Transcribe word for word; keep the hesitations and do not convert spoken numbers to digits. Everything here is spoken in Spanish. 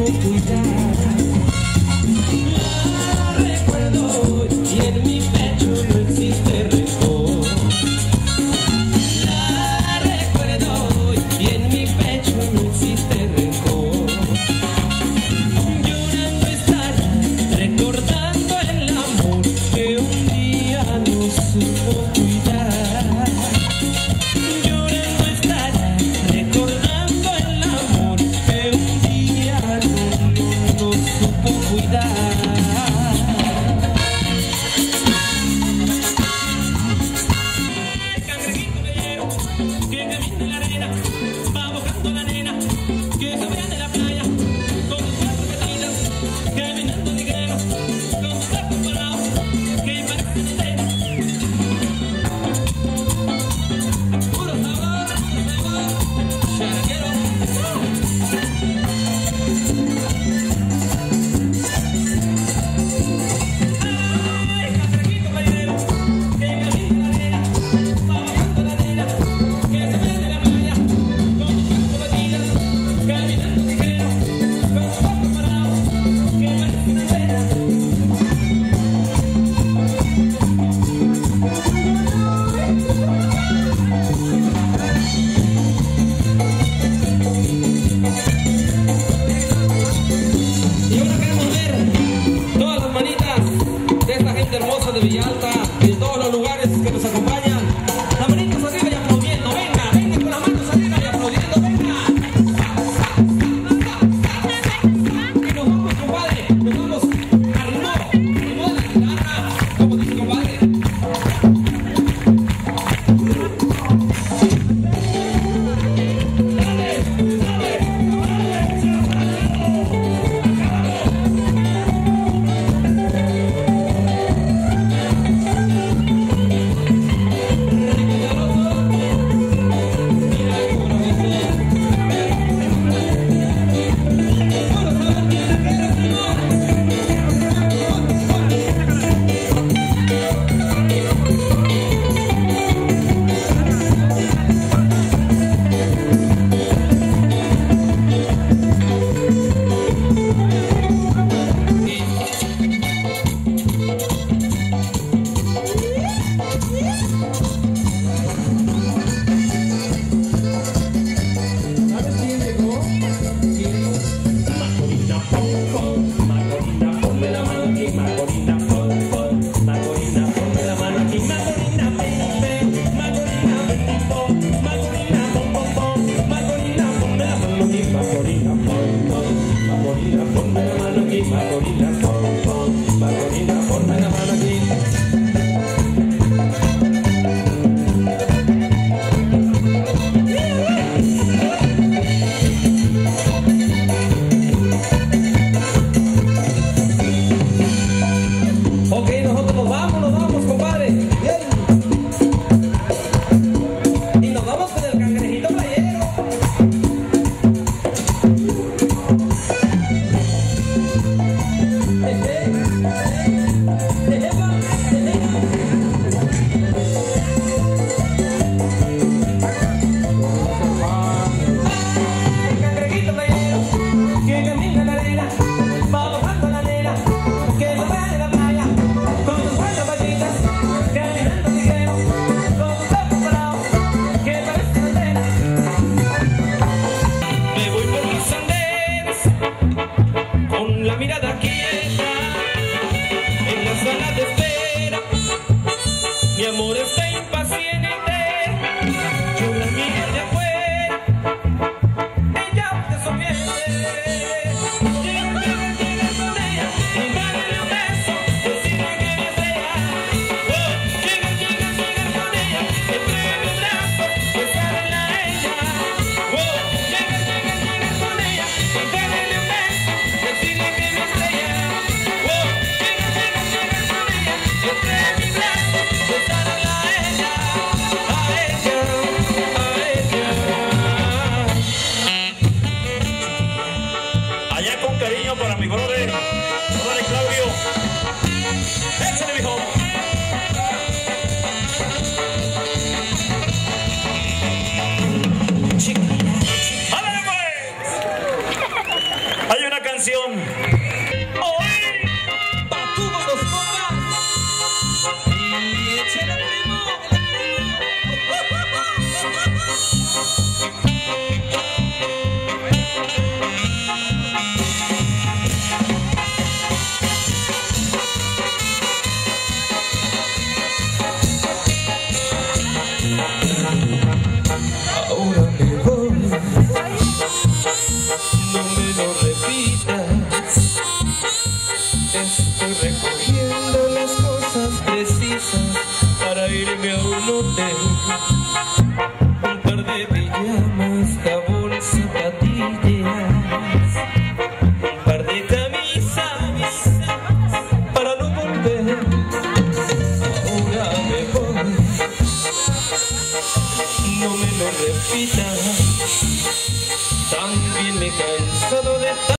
supo cuidar. La recuerdo y en mi pecho no existe rencor. La recuerdo y en mi pecho no existe rencor. Llorando estará, recordando el amor que un día no supo cuidar. Llorando estará, recordando el amor que un día no, no, no supo cuidar. Hermosa de Villalta y de todos los lugares que nos acompañan. Las manitas arriba y aplaudiendo, venga, venga con las manos arriba y aplaudiendo, venga. Y nos vamos, compadre, nos vamos a ritmo, ritmo de la guitarra, como dice compadre. Mi amor está impaciente, yo la miro de afuera, ella te sorprende. Llega, llega, llega con ella, y dale un beso, decirle que me desea. Oh, llega, llega, llega con ella, entre mis brazos, besarla a ella. Oh, llega, llega, llega con ella, y dale un beso, decirle que me desea. Oh, llega, llega, llega con ella, entre mis brazos, besarla a ella. Allá con cariño para mi brother, brother Claudio. Échale, mijo. ¡Ándale, pues! Hay una canción. canción. Hoy, pa' todos los compas. Y échale primo, ahora me voy, no me lo repitas. Estoy recogiendo las cosas precisas para irme a un hotel. Un par de pijamas, jabón, zapatillas, un par de camisas para no volver. Ahora me voy, no me lo repitas. También me he cansado de